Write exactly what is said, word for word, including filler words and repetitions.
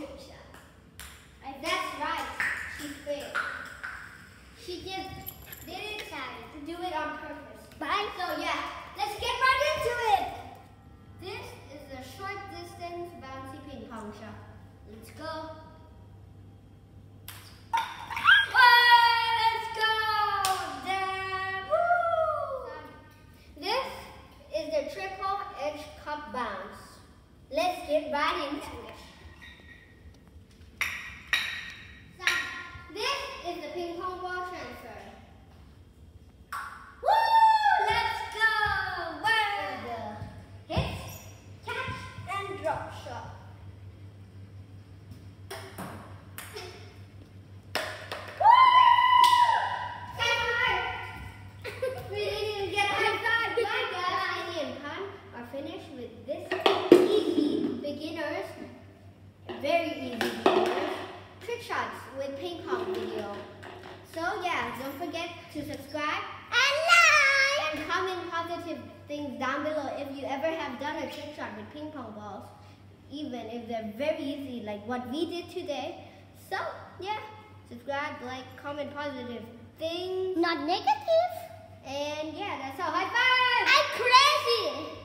trick shot. That's right. She failed. She just didn't do it on purpose. Bye. So yeah, let's get right into it. This is a short distance bouncy ping pong shot. Let's go. Let's go. Damn. Woo. This is the triple edge cup bounce. Let's get right into it. This is the ping pong ball transfer. Woo! Let's go! Where the hit, catch, and drop shot. Woo! High five! We didn't even get a high five. Bye guys. Annie and Pan are finished with this easy beginners, very easy beginners, trick shots with ping pong video. So yeah, don't forget to subscribe And like. and comment positive things down below if you ever have done a trick shot with ping pong balls, even if they're very easy like what we did today. So yeah, subscribe, like, comment positive things. Not negative. And yeah, that's all. High five! I'm crazy.